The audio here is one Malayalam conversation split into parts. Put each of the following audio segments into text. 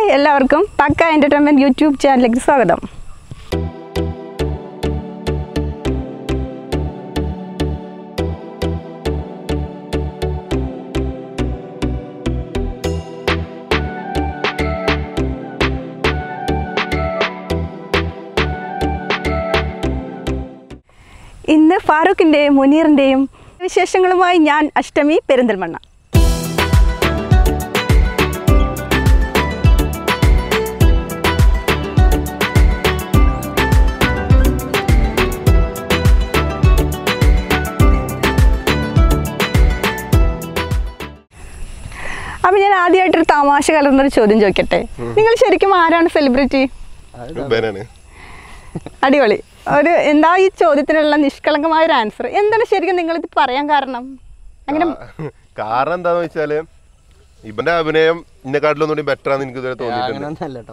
എല്ലാവർക്കും പക്ക എൻ്റർടൈൻമെൻറ്റ് യൂട്യൂബ് ചാനലിലേക്ക് സ്വാഗതം. ഇന്ന് ഫാറൂഖിൻ്റെയും മുനീറിൻ്റെയും വിശേഷങ്ങളുമായി ഞാൻ അഷ്ടമി പെരിന്തൽമണ്ണ. അപ്പം ഞാൻ ആദ്യമായിട്ടൊരു തമാശ കലർന്നൊരു ചോദ്യം ചോദിക്കട്ടെ. നിങ്ങൾ ശരിക്കും ആരാണ് സെലിബ്രിറ്റി? അടിപൊളി. ഒരു എന്താ ഈ ചോദ്യത്തിനുള്ള നിഷ്കളങ്കമായ ഒരു ആൻസർ? എന്താണ് ശരിക്കും നിങ്ങളിത് പറയാൻ കാരണം? അങ്ങനെ കാരണം എന്താന്ന് വെച്ചാല് ഇവന്റെ അഭിനയം ഇന്നെക്കാട്ടിലൊന്നും കൂടി ബെറ്റർ ആണെന്ന് എനിക്ക് ഇതുവരെ തോന്നിയിട്ടുണ്ട്.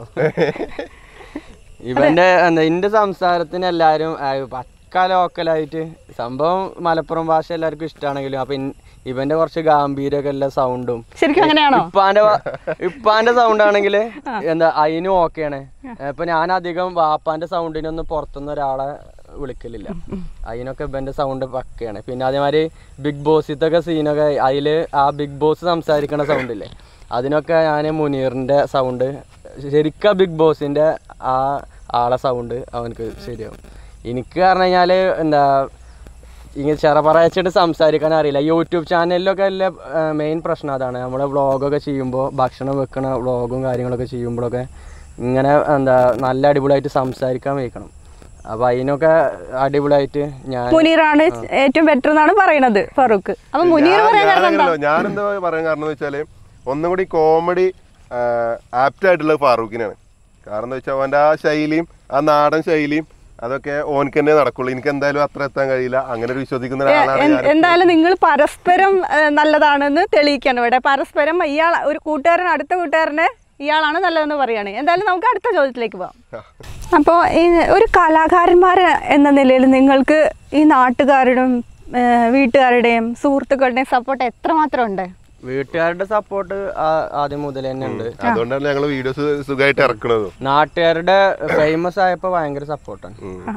ഇവന്റെ എന്റെ സംസാരത്തിന് എല്ലാരും പക്ക ലോക്കലായിട്ട് സംഭവം മലപ്പുറം ഭാഷ എല്ലാവർക്കും ഇഷ്ടമാണെങ്കിലും അപ്പൊ ഇവന്റെ കുറച്ച് ഗാംഭീര്യമൊക്കെ എല്ലാ സൗണ്ടും ശരിക്കും അങ്ങനെയാണോ? ഇപ്പാന്റെ സൗണ്ട് ആണെങ്കിൽ എന്താ അതിനും ഓക്കെയാണ്. ഇപ്പൊ ഞാൻ അധികം വാപ്പാന്റെ സൗണ്ടിനൊന്നും പുറത്തുനിന്ന് ഒരാളെ വിളിക്കലില്ല. അതിനൊക്കെ ഇവന്റെ സൗണ്ട് പക്കയാണ്. പിന്നെ അതേമാതിരി ബിഗ് ബോസിത്തൊക്കെ സീനൊക്കെ അതില് ആ ബിഗ് ബോസ് സംസാരിക്കണ സൗണ്ടില്ലേ, അതിനൊക്കെ ഞാൻ മുനീറിന്റെ സൗണ്ട് ശരിക്കും ബിഗ് ബോസിന്റെ ആ ആളെ സൗണ്ട് അവനക്ക് ശരിയാവും. എനിക്ക് പറഞ്ഞു കഴിഞ്ഞാല് എന്താ ഇങ്ങനെ ചെറപറയച്ചിട്ട് സംസാരിക്കാൻ അറിയില്ല. യൂട്യൂബ് ചാനലിലൊക്കെ എല്ലാ മെയിൻ പ്രശ്നം അതാണ്. നമ്മൾ വ്ളോഗൊക്കെ ചെയ്യുമ്പോൾ ഭക്ഷണം വെക്കണ വ്ളോഗും കാര്യങ്ങളൊക്കെ ചെയ്യുമ്പോഴൊക്കെ ഇങ്ങനെ എന്താ നല്ല അടിപൊളിയായിട്ട് സംസാരിക്കാൻ വയ്ക്കണം. അപ്പൊ അതിനൊക്കെ അടിപൊളിയായിട്ട് മുനീറാണ് ഏറ്റവും ബെറ്റർ എന്നാണ് പറയണത് ഫാറൂഖ്. അപ്പൊ മുനീർ ഞാനെന്താ പറയാൻ കാരണം എന്ന് വെച്ചാല് ഒന്നും കൂടി കോമഡി ആപ്റ്റ് ആയിട്ടുള്ളത് ഫാറൂഖിനാണ്. കാരണം എന്താ വെച്ചാൽ അവന്റെ ആ ശൈലിയും ആ നാടൻ ശൈലിയും അതൊക്കെ ഓനക്ക് തന്നെ നടക്കുള്ളൂ. എനിക്ക് എന്തായാലും അത്ര എത്താൻ കഴിയില്ല. അങ്ങനെ ഒരു വിശ്വസിക്കുന്ന ഒരാളാണ്. എന്തായാലും നിങ്ങൾ പരസ്പരം നല്ലതാണെന്ന് തെളിയിക്കണം ഇവിടെ. പരസ്പരം ഇയാൾ ഒരു കൂട്ടുകാരൻ അടുത്ത കൂട്ടുകാരനെ ഇയാളാണ് നല്ലതെന്ന് പറയാണ്. എന്തായാലും നമുക്ക് അടുത്ത ചോദ്യത്തിലേക്ക് പോകാം. അപ്പോൾ ഒരു കലാകാരന്മാർ എന്ന നിലയിൽ നിങ്ങൾക്ക് ഈ നാട്ടുകാരുടെയും വീട്ടുകാരുടെയും സുഹൃത്തുക്കളുടെയും സപ്പോർട്ട് എത്രമാത്രം ഉണ്ട്? വീട്ടുകാരുടെ സപ്പോർട്ട് ആദ്യം മുതൽ തന്നെ ഉണ്ട്. അതുകൊണ്ടാണ് ഞങ്ങൾ വീഡിയോസ് സുഖമായിട്ട് ഇറക്കുന്നത്. നാട്ടുകാരുടെ ഫേമസ് ആയപ്പോ ഭയങ്കര സപ്പോർട്ടാണ്.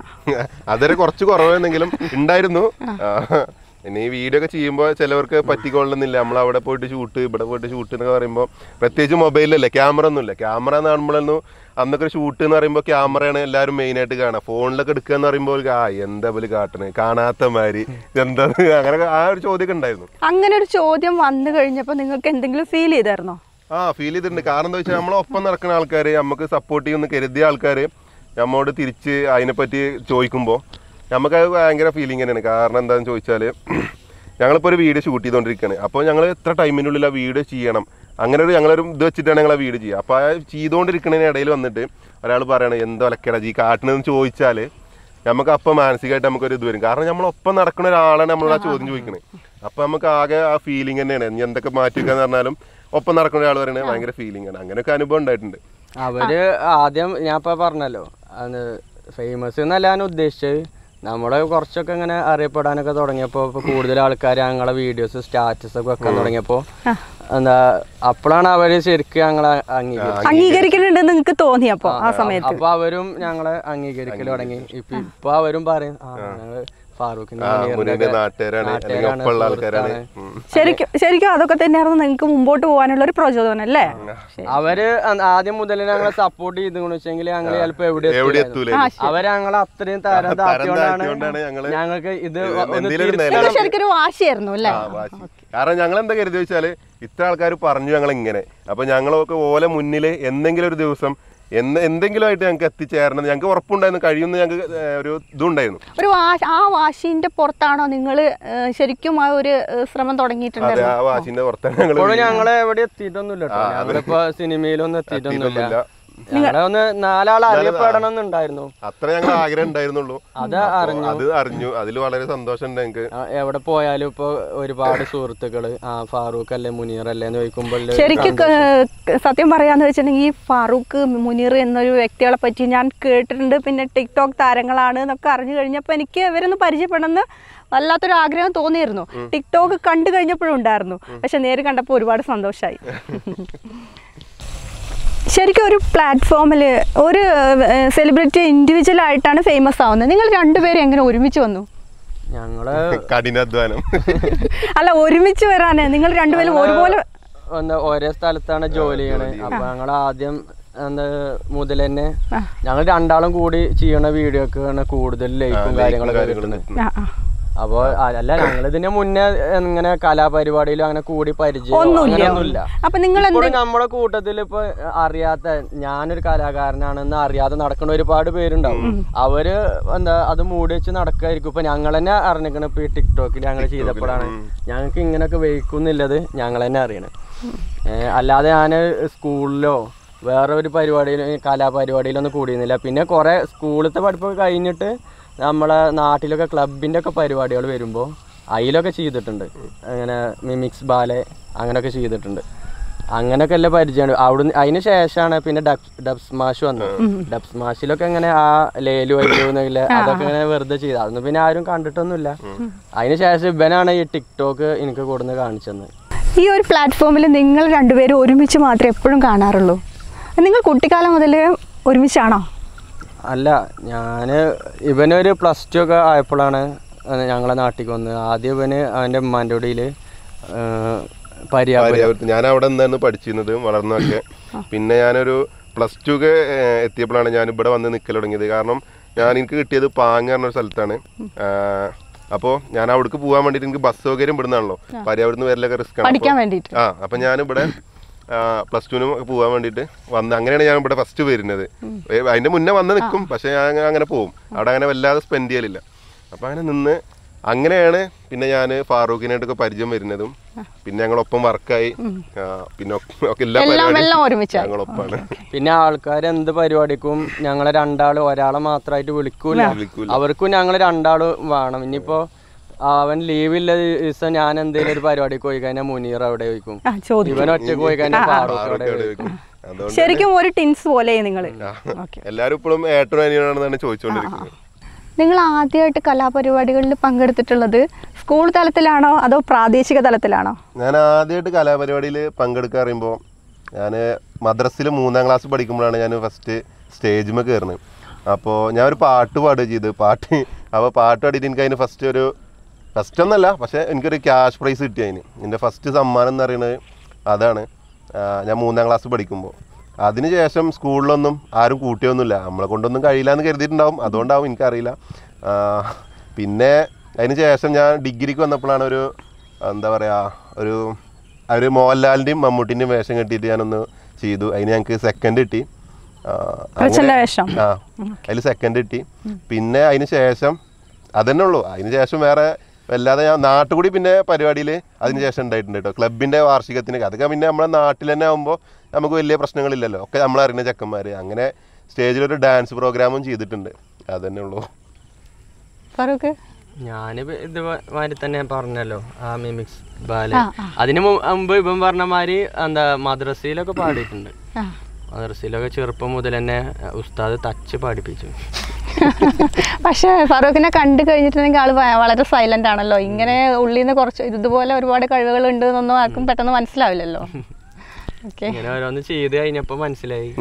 അതൊരു കുറച്ച് കുറവെന്നെങ്കിലും ഉണ്ടായിരുന്നു. ഇനി ഈ വീഡിയോ ഒക്കെ ചെയ്യുമ്പോൾ ചിലവർക്ക് പറ്റിക്കൊള്ളുന്നില്ല. നമ്മൾ അവിടെ പോയിട്ട് ഷൂട്ട് ഇവിടെ പോയിട്ട് ഷൂട്ട് എന്നൊക്കെ പറയുമ്പോൾ പ്രത്യേകിച്ച് മൊബൈലല്ലേ, ക്യാമറ ഒന്നുമില്ല. ക്യാമറ എന്ന് കാണുമ്പോഴൊന്നും അന്നൊക്കെ ഷൂട്ട് എന്ന് പറയുമ്പോൾ ക്യാമറയാണ് എല്ലാവരും മെയിനായിട്ട് കാണുക. ഫോണിലൊക്കെ എടുക്കുക എന്ന് പറയുമ്പോൾ എന്താ പോലെ കാട്ടണേ കാണാത്ത മാതിരി എന്താ അങ്ങനെ ആ ഒരു ചോദ്യമൊക്കെ ഉണ്ടായിരുന്നു. അങ്ങനെ ഒരു ചോദ്യം വന്നു കഴിഞ്ഞപ്പോൾ നിങ്ങൾക്ക് എന്തെങ്കിലും ഫീൽ ചെയ്തായിരുന്നോ? ഫീൽ ചെയ്തിട്ടുണ്ട്. കാരണം എന്താ വെച്ചാൽ നമ്മളൊപ്പം നടക്കുന്ന ആൾക്കാർ, നമുക്ക് സപ്പോർട്ട് ചെയ്യുന്ന കരുതിയ ആൾക്കാർ നമ്മോട് തിരിച്ച് അതിനെപ്പറ്റി ചോദിക്കുമ്പോൾ നമുക്കത് ഭയങ്കര ഫീലിംഗ് തന്നെയാണ്. കാരണം എന്താണെന്ന് ചോദിച്ചാൽ ഞങ്ങളിപ്പോൾ ഒരു വീഡിയോ ഷൂട്ട് ചെയ്തുകൊണ്ടിരിക്കുകയാണ്. അപ്പോൾ ഞങ്ങൾ എത്ര ടൈമിനുള്ളിൽ ആ വീഡിയോ ചെയ്യണം, അങ്ങനെ ഒരു ഞങ്ങളൊരു ഇത് വെച്ചിട്ടാണ് ഞങ്ങൾ ആ വീഡിയോ ചെയ്യുക. അപ്പോൾ ആ ചെയ്തുകൊണ്ടിരിക്കുന്നതിന് ഇടയിൽ വന്നിട്ട് ഒരാൾ പറയണം എന്തോ ലക്കടാ ഈ കാട്ടണെന്ന് ചോദിച്ചാൽ നമുക്ക് അപ്പം മാനസികമായിട്ട് നമുക്കൊരു ഇത് വരും. കാരണം നമ്മളൊപ്പം നടക്കുന്ന ഒരാളാണ് നമ്മളോട് ആ ചോദ്യം ചോദിക്കുന്നത്. അപ്പോൾ നമുക്ക് ആകെ ആ ഫീലിംഗ് തന്നെയാണ്. ഇനി എന്തൊക്കെ മാറ്റി വെക്കാന്ന് പറഞ്ഞാലും ഒപ്പം നടക്കുന്ന ഒരാൾ പറയുന്നത് ഭയങ്കര ഫീലിംഗ് ആണ്. അങ്ങനെയൊക്കെ അനുഭവം ഉണ്ടായിട്ടുണ്ട്. അവര് ആദ്യം ഞാൻ ഇപ്പൊ പറഞ്ഞല്ലോ ഫേമസ് എന്നല്ല ഞാൻ ഉദ്ദേശിച്ചത്. നമ്മള് കുറച്ചൊക്കെ ഇങ്ങനെ അറിയപ്പെടാനൊക്കെ തുടങ്ങിയപ്പോ ഇപ്പൊ കൂടുതൽ ആൾക്കാർ ഞങ്ങളെ വീഡിയോസ് സ്റ്റാറ്റസ് ഒക്കെ വെക്കാൻ തുടങ്ങിയപ്പോ എന്താ അപ്പോഴാണ് അവര് ശരിക്കും ഞങ്ങളെ അംഗീകരിക്കുന്നുണ്ട് നിങ്ങൾക്ക് തോന്നിയപ്പോ ആ സമയത്ത്. അപ്പൊ അവരും ഞങ്ങളെ അംഗീകരിക്കൽ തുടങ്ങി. ഇപ്പൊ അവരും പറയും ശരിക്കും അതൊക്കെ തന്നെയായിരുന്നു നിങ്ങൾക്ക് മുമ്പോട്ട് പോകാനുള്ള ഒരു പ്രചോദനം അല്ലേ? അവര് ആദ്യം മുതൽ ഞങ്ങളെ സപ്പോർട്ട് ചെയ്തെന്ന് വെച്ചെങ്കിൽ ഞങ്ങൾ ചിലപ്പോ എവിടെ എത്തൂല. അവര് ഞങ്ങളെ അത്രയും തരം താത്തിയോണ്ടാണ് ഞങ്ങൾക്ക് ഇത് ശരിക്കും ഒരു വാശിയായിരുന്നു അല്ലേ? കാരണം ഞങ്ങൾ എന്താ കരുതി വെച്ചാല് ഇത്ര ആൾക്കാർ പറഞ്ഞു ഞങ്ങൾ ഇങ്ങനെ, അപ്പൊ ഞങ്ങളൊക്കെ ഓലെ മുന്നില് എന്തെങ്കിലും ഒരു ദിവസം എന്തെങ്കിലും ആയിട്ട് ഞങ്ങൾക്ക് എത്തിച്ചേരണം ഞങ്ങൾക്ക് ഉറപ്പുണ്ടായിരുന്നു, കഴിയുന്ന ഞങ്ങൾക്ക് ഒരു ഇതുണ്ടായിരുന്നു. ആ വാശിന്റെ പുറത്താണോ നിങ്ങൾ ശരിക്കും ആ ഒരു ശ്രമം തുടങ്ങിയിട്ടുണ്ട്? ആ വാശിന്റെ പുറത്താണ് ഞങ്ങള് എവിടെ എത്തിയിട്ടൊന്നുമില്ല. ഞങ്ങളിപ്പോ സിനിമയിലൊന്നും എത്തിയിട്ടൊന്നുമില്ല. നാലാൾ അറിയപ്പെടണമെന്നുണ്ടായിരുന്നു. അത്ര ഞങ്ങൾ ആഗ്രഹം ഉണ്ടായിരുന്നുള്ളൂ. അത് അറിഞ്ഞു. അതിൽ വളരെ സന്തോഷമുണ്ട് ഞങ്ങൾക്ക്. എവിടെ പോയാലും ഇപ്പൊ ഒരുപാട് സുഹൃത്തുക്കള് ഫാറൂഖ് അല്ലേ മുനീർ അല്ലേ എന്ന് ചോദിക്കുമ്പോൾ ശരിക്കും സത്യം പറയാന്ന് വെച്ചിട്ടുണ്ടെങ്കിൽ ഈ ഫാറൂഖ് മുനീർ എന്നൊരു വ്യക്തികളെ പറ്റി ഞാൻ കേട്ടിട്ടുണ്ട്. പിന്നെ ടിക്ടോക്ക് താരങ്ങളാണ് എന്നൊക്കെ അറിഞ്ഞു കഴിഞ്ഞപ്പോൾ എനിക്ക് ഇവരൊന്ന് പരിചയപ്പെടണമെന്ന് വല്ലാത്തൊരു ആഗ്രഹം തോന്നിയിരുന്നു. ടിക്ടോക്ക് കണ്ടു കഴിഞ്ഞപ്പോഴും ഉണ്ടായിരുന്നു. പക്ഷെ നേര് കണ്ടപ്പോൾ ഒരുപാട് സന്തോഷമായി. ശരിക്കും ഒരു പ്ലാറ്റ്ഫോമിൽ ഒരു സെലിബ്രിറ്റി ഇൻഡിവിജ്വൽ ആയിട്ടാണ് ഫേമസ് ആവുന്നത്. നിങ്ങൾ രണ്ടുപേരും എങ്ങനെ ഒരുമിച്ച് വന്നു? ഞങ്ങള് കഠിനാധ്വാനം. അല്ല, ഒരുമിച്ച് വരാന് നിങ്ങൾ രണ്ടുപേരും ഒരുപോലെ ഒരേ സ്ഥലത്താണ് ജോലി ചെയ്യണത്. അപ്പൊ ഞങ്ങൾ ആദ്യം മുതൽ തന്നെ ഞങ്ങൾ രണ്ടാളും കൂടി ചെയ്യണ വീഡിയോക്കാണ് കൂടുതൽ ലൈക്കും കാര്യങ്ങളൊക്കെ കിട്ടുന്നത്. അപ്പൊ അല്ല, ഞങ്ങൾ ഇതിന് മുന്നേ ഇങ്ങനെ കലാപരിപാടിയിലും അങ്ങനെ കൂടി പരിചയം അങ്ങനെയൊന്നുമില്ല. ഇപ്പോഴും നമ്മളെ കൂട്ടത്തിൽ ഇപ്പൊ അറിയാത്ത, ഞാനൊരു കലാകാരനാണെന്ന് അറിയാതെ നടക്കുന്ന ഒരുപാട് പേരുണ്ടാവും. അവര് അത് മൂടി വെച്ച് നടക്കായിരിക്കും. ഇപ്പൊ ഞങ്ങൾ തന്നെ അറിഞ്ഞിരിക്കണം. ഇപ്പൊ ഈ ടിക്ടോക്കിൽ ഞങ്ങൾ ചെയ്തപ്പോഴാണ് ഞങ്ങൾക്ക് ഇങ്ങനെയൊക്കെ വഹിക്കുന്നില്ലത് ഞങ്ങൾ തന്നെ അറിയണേ. അല്ലാതെ ഞാൻ സ്കൂളിലോ വേറെ ഒരു പരിപാടിയിലും കലാപരിപാടിയിലൊന്നും കൂടിയിരുന്നില്ല. പിന്നെ കുറെ സ്കൂളത്തെ പഠിപ്പൊക്കെ കഴിഞ്ഞിട്ട് നമ്മളെ നാട്ടിലൊക്കെ ക്ലബിൻ്റെ ഒക്കെ പരിപാടികൾ വരുമ്പോൾ അതിലൊക്കെ ചെയ്തിട്ടുണ്ട്. അങ്ങനെ മിമിക്സ് ബാലെ അങ്ങനെയൊക്കെ ചെയ്തിട്ടുണ്ട്. അങ്ങനെയൊക്കെ എല്ലാം പരിചയമാണ്. അവിടുന്ന് അതിന് ശേഷമാണ് പിന്നെ ഡബ് സ്മാഷ് വന്നത്. ഡബ് സ്മാഷിലൊക്കെ ഇങ്ങനെ ആ ലേലു വൈകുന്നില്ല അതൊക്കെ ഇങ്ങനെ വെറുതെ ചെയ്ത് അതൊന്നും പിന്നെ ആരും കണ്ടിട്ടൊന്നുമില്ല. അതിന് ശേഷം ഇവനാണ് ഈ ടിക്ടോക്ക് എനിക്ക് കൊടുന്ന് കാണിച്ചത്. ഈ ഒരു പ്ലാറ്റ്ഫോമിൽ നിങ്ങൾ രണ്ടുപേരും ഒരുമിച്ച് മാത്രമേ എപ്പോഴും കാണാറുള്ളൂ? നിങ്ങൾ കുട്ടിക്കാലം മുതൽ ഒരുമിച്ചാണോ? അല്ല, ഇവനൊരു +2 ഒക്കെ ആയപ്പോഴാണ് ഞങ്ങളെ നാട്ടിലേക്ക് വന്നത്. ആദ്യം ഇവന് അവൻ്റെ ഉമ്മാൻ്റെ കൂടിയിൽ ഞാൻ അവിടെ നിന്നായിരുന്നു പഠിച്ചിരുന്നത് വളർന്നൊക്കെ. പിന്നെ ഞാനൊരു +2 ഒക്കെ എത്തിയപ്പോഴാണ് ഞാൻ ഇവിടെ വന്ന് നിൽക്കൽ തുടങ്ങിയത്. കാരണം എനിക്ക് കിട്ടിയത് പാങ്ങ പറഞ്ഞൊരു സ്ഥലത്താണ്. അപ്പോൾ ഞാൻ അവിടേക്ക് പോകാൻ വേണ്ടിയിട്ട് എനിക്ക് ബസ് സൗകര്യം ഇവിടുന്നാണല്ലോ, പര്യാവൂരിന്ന് വരലൊക്കെ റിസ്ക് ആണ്. അപ്പം ഞാനിവിടെ +2 പോകാൻ വേണ്ടിയിട്ട് വന്ന് അങ്ങനെയാണ് ഞാൻ ഇവിടെ ഫസ്റ്റ് വരുന്നത്. അതിൻ്റെ മുന്നേ വന്ന് നിൽക്കും, പക്ഷേ ഞാൻ അങ്ങനെ പോകും. അവിടെ അങ്ങനെ വല്ലാതെ സ്പെൻഡ് ചെയ്യലില്ല. അപ്പം അങ്ങനെ നിന്ന് അങ്ങനെയാണ് പിന്നെ ഞാൻ ഫാറൂഖിനായിട്ടൊക്കെ പരിചയം വരുന്നതും. പിന്നെ ഞങ്ങളൊപ്പം വർക്കായി. പിന്നെ എല്ലാ പരിപാടിയും ഞങ്ങളൊപ്പാണ്. പിന്നെ ആൾക്കാർ എന്ത് പരിപാടിക്കും ഞങ്ങളെ രണ്ടാളും ഒരാളെ മാത്രമായിട്ട് വിളിക്കൂല. അവർക്കും ഞങ്ങൾ രണ്ടാളും വേണം. ഇനിയിപ്പോ അവൻ ലീവില്ല ദിവസം ഞാൻ എന്തെങ്കിലും ഒരു പരിപാടിക്ക് പോയി കഴിഞ്ഞാൽ മുനീർ അവിടെ ചോദിക്കും, ഇവൻ ഒറ്റക്ക് പോയി കഴിഞ്ഞാൽ ഫാറൂഖ് അവിടെ ചോദിക്കും. ശരിക്കും ഒരു ടിൻസ് പോലെ നിങ്ങൾ എല്ലാവരും ഇപ്പോഴും ഏട്ടനും അനിയനാണെന്നാണ് ചോദിച്ചുകൊണ്ടിരിക്കുന്നത്. നിങ്ങൾ ആദ്യമായിട്ട് കലാപരിപാടികളിൽ പങ്കെടുത്തിട്ടുള്ളത് സ്കൂൾ തലത്തിലാണോ അതോ പ്രാദേശിക തലത്തിലാണോ? ഞാൻ ആദ്യമായിട്ട് കലാപരിപാടിയിൽ പങ്കെടുക്കുക പറയുമ്പോൾ ഞാൻ മദ്രസയിൽ 3ാം ക്ലാസ് പഠിക്കുമ്പോഴാണ് ഞാൻ ഫസ്റ്റ് സ്റ്റേജിൽ കയറുന്നത്. അപ്പോൾ ഞാൻ ഒരു പാട്ട് പാടുക ചെയ്ത് അപ്പോൾ പാട്ട് പാടിയിട്ട് എനിക്ക് അതിന് ഫസ്റ്റ് ഒന്നല്ല, പക്ഷേ എനിക്കൊരു ക്യാഷ് പ്രൈസ് കിട്ടി. എൻ്റെ ഫസ്റ്റ് സമ്മാനം എന്ന് പറയുന്നത് അതാണ്. ഞാൻ 3ാം ക്ലാസ് പഠിക്കുമ്പോൾ. അതിനുശേഷം സ്കൂളിലൊന്നും ആരും കൂട്ടിയൊന്നുമില്ല. നമ്മളെ കൊണ്ടൊന്നും കഴിയില്ല എന്ന് കരുതിയിട്ടുണ്ടാവും, അതുകൊണ്ടാവും എനിക്കറിയില്ല. പിന്നെ അതിന് ശേഷം ഞാൻ ഡിഗ്രിക്ക് വന്നപ്പോഴാണ് ഒരു മോഹൻലാലിൻ്റെയും മമ്മൂട്ടിൻ്റെയും വേഷം കെട്ടിയിട്ട് ഞാനൊന്ന് ചെയ്തു. അതിന് ഞങ്ങൾക്ക് സെക്കൻഡ് കിട്ടി. അതിൽ സെക്കൻഡ് കിട്ടി. പിന്നെ അതിന് ശേഷം അതന്നെ ഉള്ളൂ. അതിന് ശേഷം വേറെ വല്ലാതെ ഞാൻ നാട്ടുകൂടി പിന്നെ പരിപാടിയിൽ അതിന് ശേഷം ഉണ്ടായിട്ടുണ്ട് കേട്ടോ. ക്ലബിൻ്റെ വാർഷികത്തിനൊക്കെ അതൊക്കെ പിന്നെ നമ്മളെ നാട്ടിൽ തന്നെ ആകുമ്പോൾ നമുക്ക് വലിയ പ്രശ്നങ്ങളില്ലല്ലോ, ഒക്കെ നമ്മളറിയുന്ന ചെക്കന്മാർ. അങ്ങനെ സ്റ്റേജിലൊരു ഡാൻസ് പ്രോഗ്രാമും ചെയ്തിട്ടുണ്ട്. അതന്നെ ഉള്ളൂ. ഞാനിപ്പോ ഇതുമാതിരി തന്നെ പറഞ്ഞല്ലോ, ആ മിമിക്സ് ബാല. അതിന് മുമ്പ് ഇവൻ പറഞ്ഞ മാതിരി മദ്രസയിലൊക്കെ പാടിയിട്ടുണ്ട്. മദ്രസയിലൊക്കെ ചെറുപ്പം മുതൽ തന്നെ ഉസ്താദ് തച്ച് പാടിപ്പിച്ചു. പക്ഷെ ഫാറൂഖിനെ കണ്ടു കഴിഞ്ഞിട്ടുണ്ടെങ്കിൽ ആള് വളരെ സൈലന്റ് ആണല്ലോ. ഇങ്ങനെ ഉള്ളിൽ നിന്ന് കുറച്ച് ഇതുപോലെ ഒരുപാട് കഴിവുകൾ ഉണ്ട് എന്നൊന്നും ആർക്കും പെട്ടെന്ന് മനസ്സിലാവില്ലല്ലോ. ഇങ്ങനെ ഓരോന്ന് ചെയ്ത് കഴിഞ്ഞപ്പോ മനസ്സിലായി.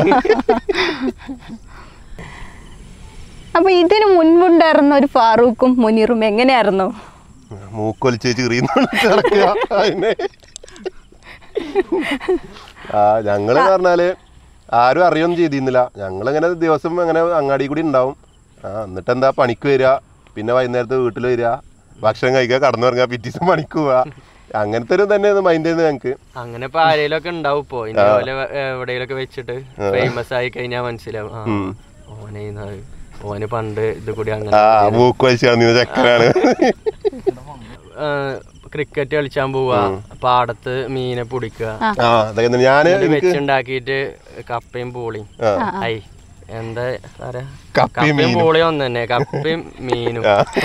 അപ്പൊ ഇതിന് മുൻപുണ്ടായിരുന്ന ഒരു ഫാറൂഖും മുനീറും എങ്ങനെയായിരുന്നു? ഞങ്ങള് പറഞ്ഞാല് ആരും അറിയൊന്നും ചെയ്തിരുന്നില്ല. ഞങ്ങളിങ്ങനെ ദിവസം അങ്ങനെ അങ്ങാടി കൂടി ഉണ്ടാവും. എന്നിട്ട് എന്താ പണിക്ക് വരിക, പിന്നെ വൈകുന്നേരത്ത് വീട്ടിൽ വരിക, ഭക്ഷണം കഴിക്കുക, കടന്നുറങ്ങുക, പിറ്റേ ദിവസം പണിക്ക് പോവുക. അങ്ങനത്തെ ഒരു തന്നെ മൈൻഡ് ചെയ്യുന്നത് ഞങ്ങക്ക്. അങ്ങനെ ഇപ്പൊ ആരെയിലൊക്കെ ഉണ്ടാവും. ഇപ്പൊ ഇതേപോലെ എവിടെയൊക്കെ വെച്ചിട്ട് ഫേമസ് ആയി കഴിഞ്ഞാൽ മനസ്സിലാവും ഓന് പണ്ട് ഇത് കൂടി അങ്ങനെ ചക്കരാണ്. ക്രിക്കറ്റ് കളിച്ചാൻ പോവാ, പാടത്ത് മീനെ പിടിക്കുക, വെച്ചുണ്ടാക്കിട്ട് കപ്പയും പൂളിയും. എന്താ കപ്പയും പൂളിയും ഒന്ന് തന്നെ, കപ്പയും മീനും.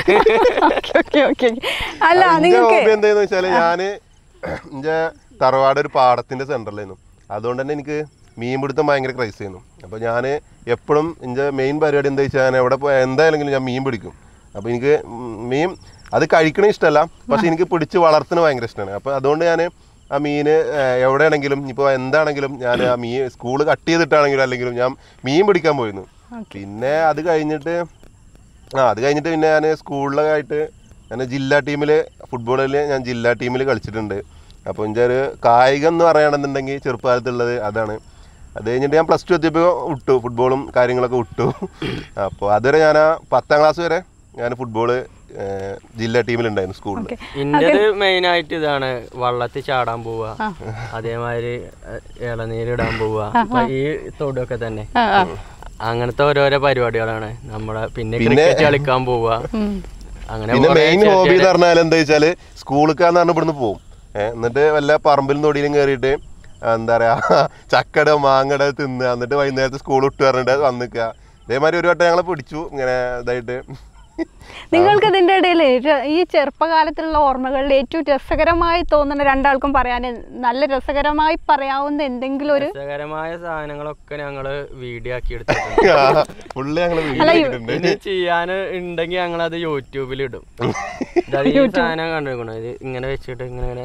എന്താന്ന് വെച്ചാല് ഞാന് എന്റെ തറവാട് ഒരു പാടത്തിന്റെ സെന്ററിലായിരുന്നു. അതുകൊണ്ട് തന്നെ എനിക്ക് മീൻ പിടുത്തം ഭയങ്കര ക്രൈസ് ചെയ്യുന്നു. അപ്പോൾ ഞാൻ എപ്പോഴും എൻ്റെ മെയിൻ പരിപാടി എന്താ വെച്ചാൽ ഞാൻ എവിടെ പോയാൽ എന്തായാലും ഞാൻ മീൻ പിടിക്കും. അപ്പോൾ എനിക്ക് മീൻ അത് കഴിക്കണ ഇഷ്ടമല്ല, പക്ഷെ എനിക്ക് പിടിച്ച് വളർത്തുന്നത് ഭയങ്കര ഇഷ്ടമാണ്. അപ്പോൾ അതുകൊണ്ട് ഞാൻ ആ മീന് എവിടെയാണെങ്കിലും ഇപ്പോൾ എന്താണെങ്കിലും ഞാൻ ആ മീൻ സ്കൂൾ കട്ട് ചെയ്തിട്ടാണെങ്കിലും അല്ലെങ്കിലും ഞാൻ മീൻ പിടിക്കാൻ പോയിരുന്നു. പിന്നെ അത് കഴിഞ്ഞിട്ട് പിന്നെ ഞാൻ സ്കൂളിലായിട്ട് ഞാൻ ജില്ലാ ടീമിൽ ഫുട്ബോളിൽ ഞാൻ ജില്ലാ ടീമിൽ കളിച്ചിട്ടുണ്ട്. അപ്പോൾ എൻ്റെ ഒരു കായികം എന്ന് പറയുകയാണെന്നുണ്ടെങ്കിൽ ചെറുപ്പകാലത്തുള്ളത് അതാണ്. അത് കഴിഞ്ഞിട്ട് ഞാൻ +2 എത്തിയപ്പോൾ വിട്ടു, ഫുട്ബോളും കാര്യങ്ങളൊക്കെ വിട്ടു. അപ്പോൾ അതുവരെ ഞാൻ 10ാം ക്ലാസ് വരെ ഞാൻ ഫുട്ബോള് ജില്ലാ ടീമിലുണ്ടായിരുന്നു സ്കൂളിൽ. ഇന്ത്യയിൽ മെയിനായിട്ട് ഇതാണ് വള്ളത്തിൽ ചാടാൻ പോവുക, അതേമാതിരി ഇളനീരിടാൻ പോവുക, ഈ തൊടുമൊക്കെ തന്നെ അങ്ങനത്തെ ഓരോരോ പരിപാടികളാണ് നമ്മളെ. പിന്നെ ക്രിക്കറ്റ് കളിക്കാൻ പോവുക. അങ്ങനെ പിന്നെ മെയിൻ ഹോബി എന്ന് പറഞ്ഞാൽ എന്താ വെച്ചാൽ സ്കൂളിലേക്കാന്ന് പറഞ്ഞാൽ ഇവിടുന്ന് പോകും, എന്നിട്ട് വല്ല പറമ്പിലും തൊടിയിലും കയറിയിട്ട് എന്താ പറയാ ചക്കട മാങ്ങട തിന്നുക, എന്നിട്ട് വൈകുന്നേരത്ത് സ്കൂൾ വിട്ട് പറഞ്ഞിട്ട് വന്നിക്കുക. ഇതേമാതിരി ഒരു വട്ടം ഞങ്ങളെ പിടിച്ചു ഇങ്ങനെ ഇതായിട്ട്. നിങ്ങൾക്ക് ഇതിൻ്റെ ഇടയിൽ ഈ ചെറുപ്പകാലത്തിലുള്ള ഓർമ്മകളിൽ ഏറ്റവും രസകരമായി തോന്നുന്ന രണ്ടാൾക്കും പറയാൻ നല്ല രസകരമായി പറയാവുന്ന എന്തെങ്കിലും ഒരു രസകരമായ സാധനങ്ങളൊക്കെ ഞങ്ങള് വീഡിയോ ആക്കി എടുത്തിട്ടുണ്ട്. ഇനി ചെയ്യാൻ ഉണ്ടെങ്കിൽ ഞങ്ങളത് യൂട്യൂബിൽ ഇടും. ഈ സാധനം കണ്ടിരിക്കണോ, ഇത് ഇങ്ങനെ വെച്ചിട്ട് ഇങ്ങനെ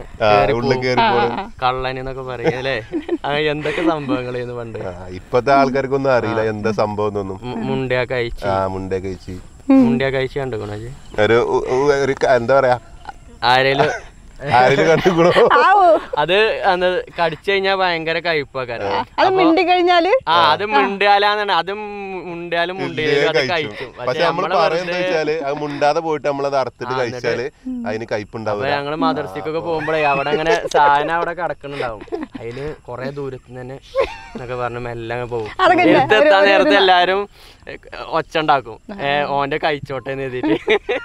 കള്ളൻ എന്നൊക്കെ പറയും അല്ലേ, എന്തൊക്കെ സംഭവങ്ങളെന്ന് പണ്ട്. ഇപ്പത്തെ ആൾക്കാർക്കൊന്നും അറിയില്ല എന്താ സംഭവം. മുണ്ടയാ കഴിച്ച് മുണ്ടിയ കഴിച്ച് കണ്ടുക്കണോ ഒരു എന്താ പറയാ ആരേലും കണ്ടുക്കണോ? അത് കടിച്ചു കഴിഞ്ഞാൽ ഭയങ്കര കയ്പാക്കാരം. അത് മിണ്ടി കഴിഞ്ഞാല് അത് മിണ്ടിയാലാണ്, അത് മുണ്ടിയാലും മുണ്ടിയാലും അത് കഴിക്കും. പക്ഷെ നമ്മള് പറയുന്നത് വെച്ചാല് അത് മുണ്ടാതെ പോയിട്ട് നമ്മളത് അറുത്തിട്ട് കഴിച്ചാല് അതിന് കയ്പുണ്ടാവും. ഞങ്ങള് മദർസിക്കൊക്കെ പോകുമ്പോഴേ അവിടെ അങ്ങനെ സാധനം അവിടെ കിടക്കുന്നുണ്ടാവും, അതില് കൊറേ ദൂരത്ത് തന്നെ എന്നൊക്കെ പറഞ്ഞ് മെല്ലെ പോകും. എടുത്തെത്താൻ നേരത്തെ എല്ലാരും ഒച്ച ഉണ്ടാക്കും, ഓന്റെ കഴിച്ചോട്ടെന്ന് എഴുതിട്ട്.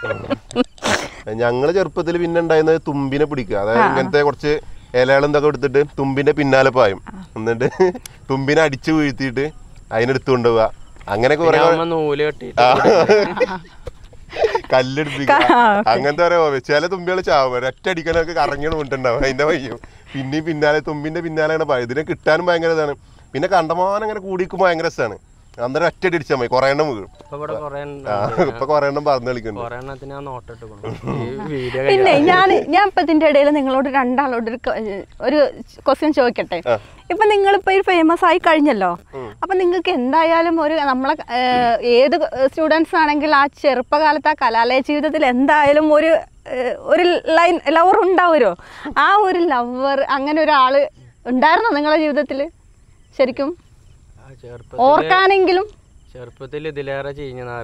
ഞങ്ങള് ചെറുപ്പത്തിൽ പിന്നെ ഉണ്ടായിരുന്നത് തുമ്പിനെ പിടിക്കുക, അതായത് ഇങ്ങനത്തെ കുറച്ച് ഇലകളും ഇതൊക്കെ എടുത്തിട്ട് തുമ്പിന്റെ പിന്നാലെ പായും, എന്നിട്ട് തുമ്പിനെ അടിച്ചു വീഴ്ത്തിയിട്ട് അതിനെടുത്തുകൊണ്ട് പോവുക. അങ്ങനെയൊക്കെ കുറെ നൂല് കെട്ടി കല്ലെടുപ്പിക്കുക, അങ്ങനത്തെ ഓരോ. ചില തുമ്പികൾ ചാവും, ഒറ്റടിക്കാനൊക്കെ കറങ്ങിയാണ് കൊണ്ടുണ്ടാവും അതിന്റെ വയ്യും. പിന്നെയും പിന്നാലെ തുമ്പിന്റെ പിന്നാലെയാണ് പായ. ഇതിനെ കിട്ടാനും ഭയങ്കര ഇതാണ്. പിന്നെ കണ്ടമാനം അങ്ങനെ കൂടിക്കുമ്പോൾ ഭയങ്കര രസമാണ്. അന്നേരം ഒറ്റടി അടിച്ചാൽ മതി, കുറെ എണ്ണം വീഴും. ഇപ്പൊ കുറെ എണ്ണം പറഞ്ഞു കളിക്കുന്നുണ്ട്. പിന്നെ ഞാൻ ഇപ്പൊ ഇതിന്റെ ഇടയിൽ നിങ്ങളോട് രണ്ടാളോട് ഒരു ക്വസ്റ്റ്യൻ ചോദിക്കട്ടെ. ഇപ്പൊ നിങ്ങളിപ്പോ ഫേമസ് ആയി കഴിഞ്ഞല്ലോ, അപ്പൊ നിങ്ങൾക്ക് എന്തായാലും ഒരു നമ്മളെ ഏത് സ്റ്റുഡൻസ് ആണെങ്കിൽ ആ ചെറുപ്പകാലത്ത് ആ കലാലയ ജീവിതത്തിൽ എന്തായാലും ഒരു ലവർ ഉണ്ടാവുമല്ലോ. ആ ഒരു ലവർ അങ്ങനെ ഒരാള് ഉണ്ടായിരുന്നോ നിങ്ങളുടെ ജീവിതത്തിൽ? ശരിക്കും ഓർക്കാനെങ്കിലും ചെറുപ്പത്തിൽ ഇതിലേറെ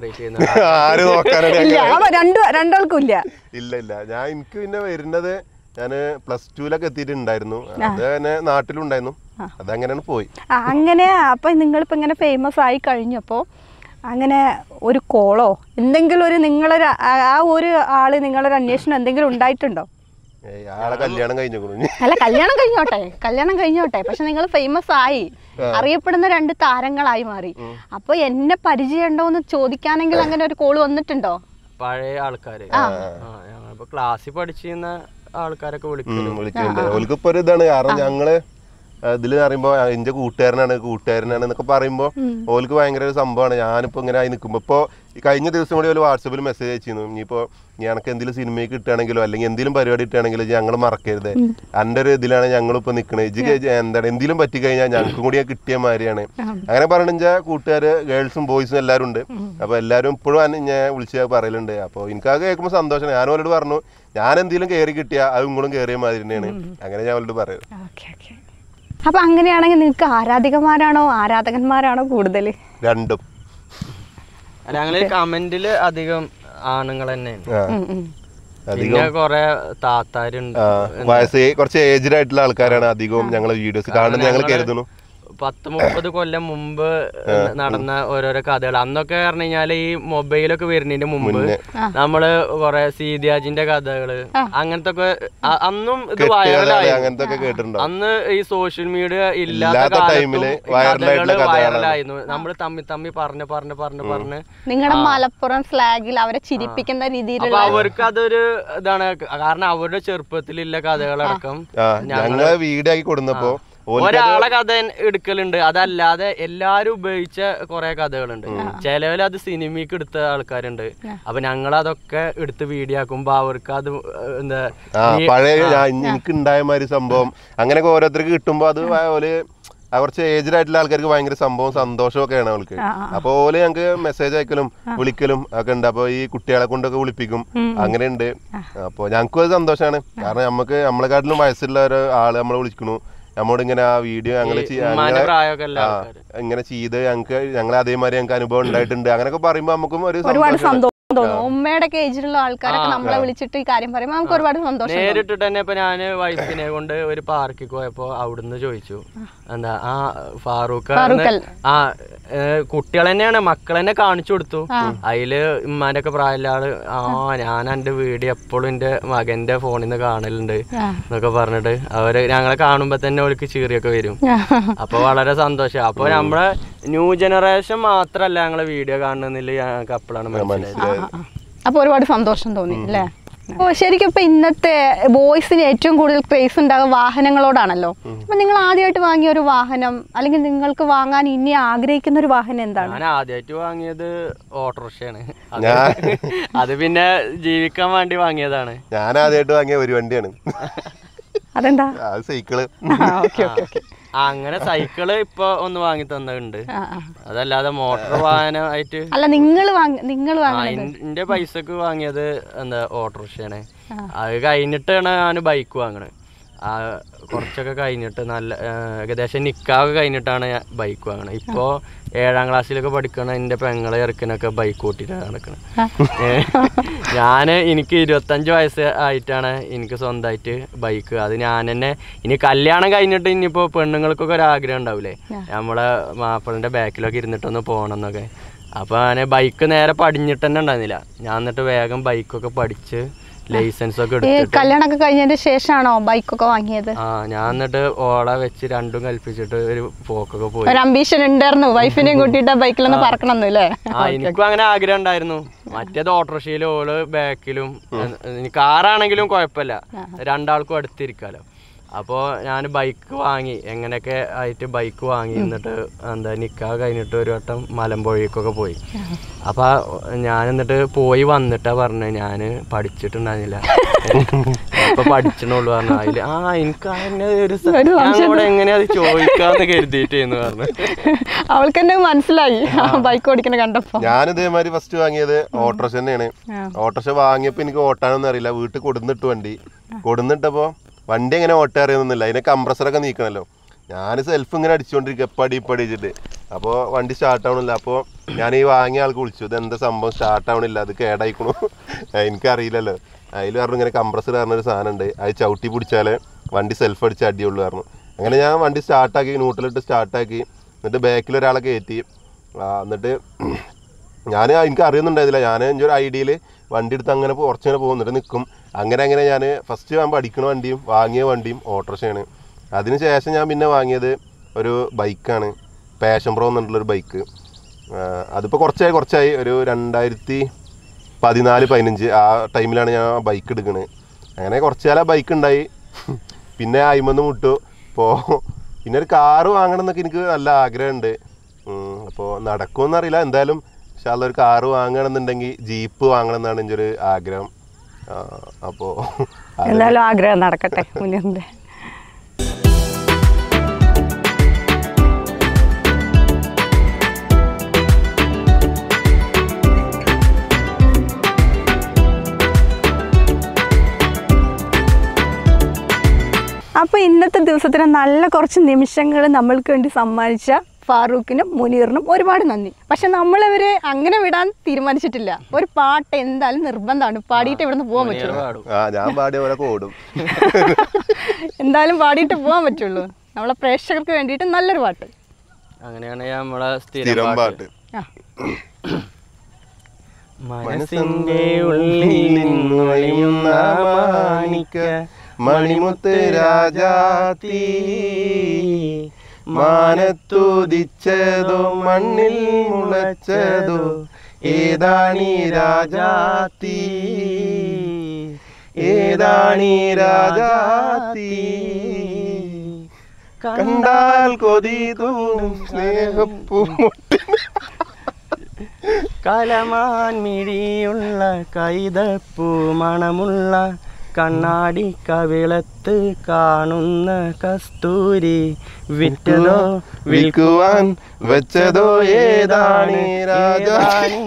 രണ്ടാൾക്കും ഇല്ല. ഇല്ല ഞാൻ എനിക്ക് പിന്നെ വരുന്നത് ഞാന് +2 എത്തിയിട്ടുണ്ടായിരുന്നു, അത് തന്നെ നാട്ടിലുണ്ടായിരുന്നു, അതങ്ങനെയാണ് പോയി. അങ്ങനെ അപ്പൊ നിങ്ങളിപ്പോ ഇങ്ങനെ ഫേമസ് ആയി കഴിഞ്ഞപ്പോ അങ്ങനെ ഒരു കോളോ എന്തെങ്കിലും ഒരു നിങ്ങളൊരു ആ ഒരു ആള് നിങ്ങളൊരു അന്വേഷണം എന്തെങ്കിലും ഉണ്ടായിട്ടുണ്ടോ? കല്യാണം കഴിഞ്ഞു. അല്ല കല്യാണം കഴിഞ്ഞോട്ടെ പക്ഷെ നിങ്ങൾ ഫേമസ് ആയി, അറിയപ്പെടുന്ന 2 താരങ്ങളായി മാറി. അപ്പൊ എന്നെ പരിചയം ഉണ്ടോ എന്ന് ചോദിക്കാനെങ്കിൽ അങ്ങനെ ഒരു കോള് വന്നിട്ടുണ്ടോ? പഴയ ആൾക്കാര് ക്ലാസ്സിൽ പഠിച്ചിരുന്ന ആൾക്കാരൊക്കെ വിളിക്കുന്നുണ്ട്. ഓൽക്കിപ്പോ ഒരു ഇതാണ്, കാരണം ഞങ്ങള് ഇതിൽ പറയുമ്പോ എന്റെ കൂട്ടുകാരനാണ് എന്നൊക്കെ പറയുമ്പോ ഓൽക്ക് ഭയങ്കര ഒരു സംഭവമാണ്. ഞാനിപ്പോ ഇങ്ങനെ ആയി നിൽക്കുമ്പോ ഇപ്പൊ കഴിഞ്ഞ ദിവസം കൂടി ഒരു വാട്സപ്പിൽ മെസ്സേജ് അയച്ചിരുന്നു, ഇനിയിപ്പോ ഞങ്ങൾക്ക് എന്തെങ്കിലും സിനിമയ്ക്ക് കിട്ടുകയാണെങ്കിലോ അല്ലെങ്കിൽ എന്തെങ്കിലും പരിപാടി ഇട്ടാണെങ്കിലോ ഞങ്ങൾ മറക്കരുത്, എൻ്റെ ഒരു ഇതിലാണ് ഞങ്ങളിപ്പോ നിൽക്കണത്, എന്താണ് എന്തെങ്കിലും പറ്റിക്കഴിഞ്ഞാൽ ഞങ്ങൾക്കും കൂടി കിട്ടിയ മാതിരിയാണ്. അങ്ങനെ പറഞ്ഞാൽ കൂട്ടുകാര് ഗേൾസും ബോയ്സും എല്ലാവരും ഉണ്ട്. അപ്പൊ എല്ലാവരും ഇപ്പോഴും ഞാൻ വിളിച്ച് പറയലുണ്ട്. അപ്പോൾ എനിക്കത് കേൾക്കുമ്പോൾ സന്തോഷമാണ്. ഞാൻ അവരോട് പറഞ്ഞു, ഞാൻ എന്തെങ്കിലും കയറി കിട്ടിയാൽ അത് നിങ്ങളും കയറിയ മാതിരി തന്നെയാണ്. അങ്ങനെ ഞാൻ അവരോട് പറയും. അപ്പൊ അങ്ങനെയാണെങ്കിൽ നിങ്ങൾക്ക് ആരാധികമാരാണോ ആരാധകന്മാരാണോ കൂടുതൽ? രണ്ടും. ഞങ്ങള് കമന്റില് അധികം ആണുങ്ങൾ തന്നെയാണ്, പിന്നെ കൊറേ താത്താരുണ്ട്, വയസ്സ് കുറച്ച് ഏജ്ഡ് ആയിട്ടുള്ള ആൾക്കാരാണ് അധികവും ഞങ്ങളെ വീഡിയോസ് കാണുന്നത് ഞങ്ങൾ കരുതുന്നു. 10-30 കൊല്ലം മുമ്പ് നടന്ന ഓരോരോ കഥകൾ. അന്നൊക്കെ പറഞ്ഞു കഴിഞ്ഞാല് ഈ മൊബൈലൊക്കെ വരുന്നതിന്റെ മുമ്പ് നമ്മള് കൊറേ സീതിയാജിന്റെ കഥകള് അങ്ങനത്തെ ഒക്കെ അന്നും ഇത് വൈറലായി. അന്ന് ഈ സോഷ്യൽ മീഡിയ ഇല്ലാത്ത കാലത്ത് വൈറലായിരുന്നു. നമ്മള് തമ്മി പറഞ്ഞ് നിങ്ങളുടെ മലപ്പുറം സ്ലാഗിൽ അവരെ ചിരിപ്പിക്കുന്ന രീതിയിലുള്ള അവർക്ക് അതൊരു ഇതാണ്. കാരണം അവരുടെ ചെറുപ്പത്തിലുള്ള കഥകളടക്കം ഞങ്ങളെ വീഡിയോ ആക്കി കൊടുന്നപ്പോ ഒരാളെ കഥ എടുക്കലുണ്ട്, അതല്ലാതെ എല്ലാരും ഉപയോഗിച്ച കുറെ കഥകളുണ്ട്. ചിലവിൽ അത് സിനിമയ്ക്ക് എടുത്ത ആൾക്കാരുണ്ട്. അപ്പൊ ഞങ്ങൾ അതൊക്കെ എടുത്ത് വീഡിയോ ആക്കുമ്പോ അവർക്ക് അത് എന്താ പഴയ എനിക്ക് ഉണ്ടായ മാതിരി സംഭവം അങ്ങനെയൊക്കെ ഓരോരുത്തർക്ക് കിട്ടുമ്പോ അത് ഓല് കുറച്ച് ഏജ്ഡ് ആയിട്ടുള്ള ആൾക്കാർക്ക് ഭയങ്കര സംഭവം സന്തോഷമൊക്കെയാണ് അവൾക്ക്. അപ്പൊ ഓല് ഞങ്ങക്ക് മെസ്സേജ് അയക്കലും വിളിക്കലും ഒക്കെ ഉണ്ട്. അപ്പൊ ഈ കുട്ടികളെ കൊണ്ടൊക്കെ വിളിപ്പിക്കും, അങ്ങനെയുണ്ട്. അപ്പൊ ഞങ്ങൾക്കും അത് സന്തോഷമാണ്. കാരണം നമുക്ക് നമ്മളെക്കാട്ടിലും വയസ്സുള്ള ഒരു ആള് നമ്മളെ വിളിക്കണു, നമ്മോട് ഇങ്ങനെ ആ വീഡിയോ ഇങ്ങനെ ചെയ്ത് ഞങ്ങളെ അതേമാതിരി ഞങ്ങൾക്ക് അനുഭവം ഉണ്ടായിട്ടുണ്ട് അങ്ങനെയൊക്കെ പറയുമ്പോ നമുക്കും ഒരു സന്തോഷം തോന്നും. ഉമ്മയുടെ ഏജിലുള്ള ആൾക്കാരൊക്കെ നമ്മളെ വിളിച്ചിട്ട് ഈ കാര്യം പറയുമ്പോൾ നമുക്ക് ഒരുപാട് സന്തോഷം. നേരിട്ടിട്ട് തന്നെ ഇപ്പൊ ഞാൻ വൈഫിനെ കൊണ്ട് ഒരു പാർക്കിൽ പോയപ്പോ അവിടുന്ന് ചോദിച്ചു, എന്താ ആ ഫാറൂഖ് ആ കുട്ടികൾ തന്നെയാണ്, മക്കൾ തന്നെ കാണിച്ചു കൊടുത്തു. അതില് ഉമ്മാന്റെ ഒക്കെ പ്രായമുള്ള ആള് ഞാൻ എന്റെ വീഡിയോ എപ്പോഴും എന്റെ മകന്റെ ഫോണിൽ നിന്ന് കാണലുണ്ട് എന്നൊക്കെ പറഞ്ഞിട്ട് അവര് ഞങ്ങളെ കാണുമ്പോ തന്നെ അവർക്ക് ചീറിയൊക്കെ വരും. അപ്പൊ വളരെ സന്തോഷം. അപ്പൊ നമ്മളെ ന്യൂ ജനറേഷൻ മാത്രല്ല ഞങ്ങളെ വീഡിയോ കാണുന്നില്ല, ഞങ്ങൾക്ക് അപ്പോഴാണ് മനസ്സിലായത്. അപ്പൊ ഒരുപാട് സന്തോഷം തോന്നി അല്ലേ? ശരിക്കും ഇപ്പൊ ഇന്നത്തെ ബോയ്സിന് ഏറ്റവും കൂടുതൽ ക്രേസ് ഉണ്ടാകുക വാഹനങ്ങളോടാണല്ലോ. അപ്പൊ നിങ്ങൾ ആദ്യമായിട്ട് വാങ്ങിയ ഒരു വാഹനം അല്ലെങ്കിൽ നിങ്ങൾക്ക് വാങ്ങാൻ ഇനി ആഗ്രഹിക്കുന്ന ഒരു വാഹനം എന്താണ്? ഞാൻ ആദ്യമായിട്ട് വാങ്ങിയത് ഓട്ടോറിക്ഷയാണ്. അത് പിന്നെ ജീവിക്കാൻ വേണ്ടി വാങ്ങിയതാണ്. ഞാൻ ആദ്യമായിട്ട് വാങ്ങിയ ഒരു വണ്ടിയാണ്. അതെന്താ? സൈക്കിള്. അങ്ങനെ സൈക്കിള് ഇപ്പൊ ഒന്ന് വാങ്ങി തന്നുണ്ട്, അതല്ലാതെ മോട്ടോർ വാഹനമായിട്ട് അല്ല. നിങ്ങൾ എന്റെ പൈസക്ക് വാങ്ങിയത് എന്താ ഓട്ടോറിക്ഷയാണ്. അത് കഴിഞ്ഞിട്ടാണ് ഞാൻ ബൈക്ക് വാങ്ങണത്. കുറച്ചൊക്കെ കഴിഞ്ഞിട്ട് നല്ല ഏകദേശം നിക്കാവ് കഴിഞ്ഞിട്ടാണ് ഞാൻ ബൈക്ക് വാങ്ങണത്. ഇപ്പോ 7ാം ക്ലാസ്സിലൊക്കെ പഠിക്കണ എന്റെ പെങ്ങളെ ഇറക്കിനൊക്കെ ബൈക്ക് ഓട്ടിട്ടാണ് നടക്കണത്. എനിക്ക് 25 വയസ്സ് ആയിട്ടാണ് എനിക്ക് സ്വന്തമായിട്ട് ബൈക്ക്. അത് ഞാൻ തന്നെ ഇനി കല്യാണം കഴിഞ്ഞിട്ട് ഇനിയിപ്പോ പെണ്ണുങ്ങൾക്കൊക്കെ ഒരു ആഗ്രഹം ഉണ്ടാവില്ലേ, നമ്മളെ മാപ്പിളിന്റെ ബാക്കിലൊക്കെ ഇരുന്നിട്ടൊന്ന് പോകണം എന്നൊക്കെ. അപ്പൊ ഞാൻ ബൈക്ക് നേരെ പഠിഞ്ഞിട്ട് തന്നെ ഉണ്ടായിരുന്നില്ല. ഞാൻ എന്നിട്ട് വേഗം ബൈക്കൊക്കെ പഠിച്ച് ലൈസൻസ് ഒക്കെ എടുത്തിട്ട് കല്യാണമൊക്കെ കഴിഞ്ഞതിന് ശേഷമാണോ ബൈക്കൊക്കെ വാങ്ങിയത്? ഞാൻ എന്നിട്ട് ഓളെ വെച്ച് രണ്ടും കൽപ്പിച്ചിട്ട് ഒരു പോക്കൊക്കെ പോയി. ഒരു അംബീഷൻ ഉണ്ടായിരുന്നു വൈഫിനെയും കൂട്ടിയിട്ട് ബൈക്കിലൊന്ന് പറക്കണം അല്ലേ? എനിക്കും അങ്ങനെ ആഗ്രഹം ഉണ്ടായിരുന്നു. മറ്റേത് ഓട്ടോറിക്ഷയിലും ഓള് ബാക്കിലും, കാറാണെങ്കിലും കുഴപ്പമില്ല, രണ്ടാൾക്കും അടുത്തിരിക്കാലോ. അപ്പോൾ ഞാൻ ബൈക്ക് വാങ്ങി, എങ്ങനെയൊക്കെ ആയിട്ട് ബൈക്ക് വാങ്ങി. എന്നിട്ട് എന്താ നിക്കാഹ് കഴിഞ്ഞിട്ട് ഒരു വട്ടം മലമ്പുഴയ്ക്കൊക്കെ പോയി. അപ്പൊ ഞാൻ എന്നിട്ട് പോയി വന്നിട്ടാ പറഞ്ഞത് ഞാൻ പഠിച്ചിട്ടുണ്ടായിരുന്നില്ല, അപ്പൊ പഠിച്ചണുള്ളൂ പറഞ്ഞു. അതില് എനിക്ക് അങ്ങനെ ഒരു എങ്ങനെയാ അത് ചോദിക്കാന്ന് കരുതിയിട്ടെന്ന് പറഞ്ഞു. അവൾക്ക് തന്നെ മനസ്സിലായി ബൈക്ക് ഓടിക്കണ കണ്ടപ്പോ. ഞാൻ ഇതേമാതിരി ഫസ്റ്റ് വാങ്ങിയത് ഓട്ടോറിക്ഷ തന്നെയാണ്. ഓട്ടോറിക്ഷ വാങ്ങിയപ്പോ എനിക്ക് ഓട്ടാനൊന്നും അറിയില്ല. വീട്ടിൽ കൊടുന്നിട്ട് വണ്ടി കൊടുന്നിട്ടപ്പോ വണ്ടി എങ്ങനെ ഓട്ടറിയൊന്നുമില്ല, അതിനെ കംപ്രസറൊക്കെ നീക്കണല്ലോ. ഞാൻ സെൽഫ് ഇങ്ങനെ അടിച്ചുകൊണ്ടിരിക്കുക എപ്പടി അടിച്ചിട്ട്. അപ്പോൾ വണ്ടി സ്റ്റാർട്ട് ആവണില്ല. അപ്പോൾ ഞാൻ ഈ വാങ്ങിയ ആൾക്ക് വിളിച്ചു, ഇത് എന്താ സംഭവം സ്റ്റാർട്ട് ആവണില്ല, അത് കേടായിക്കണു, എനിക്കറിയില്ലല്ലോ. അതിൽ പറഞ്ഞു ഇങ്ങനെ കംപ്രസർ പറഞ്ഞൊരു സാധനം ഉണ്ട്, അത് ചവിട്ടി പിടിച്ചാൽ വണ്ടി സെൽഫ് അടിച്ച് അടിയുള്ളൂ പറഞ്ഞു. അങ്ങനെ ഞാൻ വണ്ടി സ്റ്റാർട്ടാക്കി, ന്യൂട്രലിട്ട് സ്റ്റാർട്ടാക്കി. എന്നിട്ട് ബാക്കിൽ ഒരാളെ കയറ്റി. എന്നിട്ട് എനിക്ക് അറിയുന്നുണ്ടായിരുന്നില്ല. ഞാൻ എൻ്റെ ഒരു ഐഡിയയിൽ വണ്ടി എടുത്ത് അങ്ങനെ കുറച്ചിങ്ങനെ പോകുന്നിട്ട് നിൽക്കും. അങ്ങനെ ഞാൻ ഫസ്റ്റ് ഞാൻ പഠിക്കണ വണ്ടിയും വാങ്ങിയ വണ്ടിയും ഓട്ടോറിക്ഷയാണ്. അതിന് ശേഷം ഞാൻ പിന്നെ വാങ്ങിയത് ഒരു ബൈക്കാണ്, പാഷൻ പ്രോ എന്നുള്ളൊരു ബൈക്ക്. അതിപ്പോൾ കുറച്ചായി ഒരു 2014-15 ആ ടൈമിലാണ് ഞാൻ ബൈക്ക് എടുക്കുന്നത്. അങ്ങനെ കുറച്ച് കാലം ബൈക്ക് ഉണ്ടായി. പിന്നെ അയിമന്ന് മുട്ടു. അപ്പോൾ പിന്നെ ഒരു കാറ് വാങ്ങണം എന്നൊക്കെ എനിക്ക് നല്ല ആഗ്രഹമുണ്ട്. അപ്പോൾ നടക്കുമെന്നറിയില്ല. എന്തായാലും പക്ഷെ അതൊരു കാറ് വാങ്ങണമെന്നുണ്ടെങ്കിൽ ജീപ്പ് വാങ്ങണം എന്നാണ് എൻ്റെ ഒരു ആഗ്രഹം. അപ്പോൾ എന്തായാലും ആഗ്രഹം നടക്കട്ടെ മുന്നേ. അപ്പോൾ ഇന്നത്തെ ദിവസത്തിന് നല്ല കുറച്ച് നിമിഷങ്ങൾ നമ്മൾക്ക് വേണ്ടി സമ്മാനിച്ച ഫാറൂഖിനും മുനീറിനും ഒരുപാട് നന്ദി. പക്ഷെ നമ്മളവരെ അങ്ങനെ വിടാൻ തീരുമാനിച്ചിട്ടില്ല. ഒരു പാട്ട് എന്തായാലും നിർബന്ധമാണ്, പാടിയിട്ട് ഇവിടുന്ന് പോകാൻ പറ്റുള്ളൂ. ഞാൻ പാടിയ പോലെ ഓടും. എന്തായാലും പാടിയിട്ട് പോകാൻ പറ്റുള്ളൂ. നമ്മളെ പ്രേക്ഷകർക്ക് വേണ്ടിയിട്ട് നല്ലൊരു പാട്ട്. അങ്ങനെയാണെങ്കിൽ നമ്മളെ സ്ഥിരം പാട്ട്. മനസ്സിന്റെ ഉള്ളിൽ നിന്നൊളിയുന്ന മാണിക്ക മണിമുത്ത് രാജാത്തി, മാനത്തുദിച്ചതോ മണ്ണിൽ മുളച്ചതോ ഏതാണീ രാജാത്തി, ഏതാണീ രാജാത്തി, കണ്ടാൽ കൊതി തോന്നും സ്നേഹപ്പൂമൊട്ട്. കലമാൻ മിഴിയുള്ള കൈതപ്പൂ മണമുള്ള കണ്ണാടി കവിളത്ത് കാണുന്ന കസ്തൂരി വിറ്റതോ വിൽക്കുവാൻ വെച്ചതോ ഏതാണ് രാജാത്തി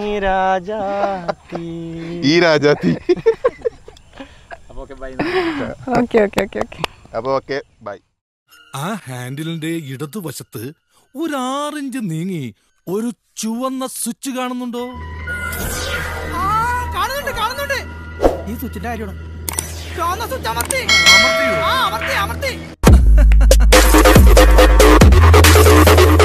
ഈ Rajathi. Okay okay okay okay. അപ്പൊ ഓക്കെ ബൈ. ആ ഹാൻഡിലിന്റെ ഇടതുവശത്ത് ഒരു 6 ഇഞ്ച് നീങ്ങി ഒരു ചുവന്ന സ്വിച്ച് കാണുന്നുണ്ടോ? കാണുന്നുണ്ട്. ഈ സ്വിച്ചിന്റെ കാര്യമാണ്. ചുവന്ന സ്വിച്ച് അമർത്തി.